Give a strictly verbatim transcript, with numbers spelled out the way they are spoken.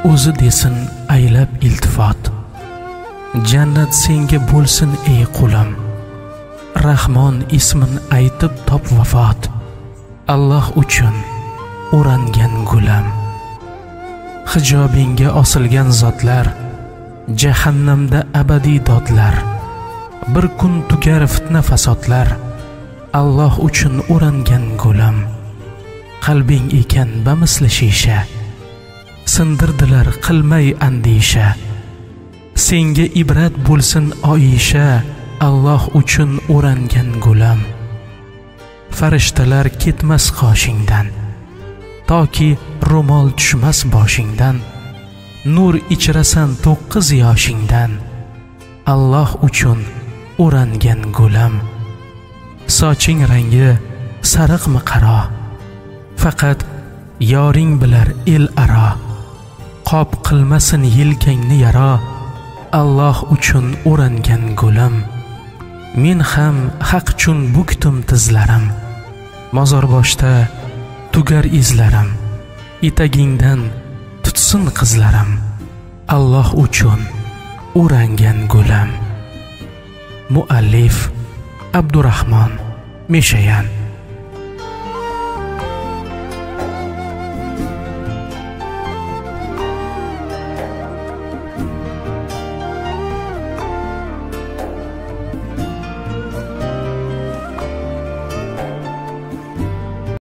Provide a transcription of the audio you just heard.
o'zi desin aylab iltifot. Jannat senga bo'lsin ey qulim, Rahmon ismin aytib top vafot. Alloh uchun o'rangan gulam. Hijobingga osilgan zotlar, jahannamda abadiy dodlar. Bir kun tugar fitna fasodlar, Alloh uchun o'rangan gulam. Qalbing ekan bamisli shisha, sindirdilar qilmay andisha. Senga ibrat bo'lsin oyisha, Alloh uchun o'rangan gulam. Farishtalar ketmas qoshingdan, toki ro'mol tushmas boshingdan. Nur ichrasan to'qqiz yoshingdan, Alloh uchun o'rangan gulam. Soching rangi sariqmi qaro, faqat yoring bilar el aro. Qop qilmasin yelkangni yaro, Alloh uchun o'rangan gulam. Men ham haq uchun bukdim tizlarim, mozor boshda tugar izlarim. Etagingdan tutsin qizlarim, Alloh uchun o'rangan gulam. Muallif Abdurahmon Meshayan.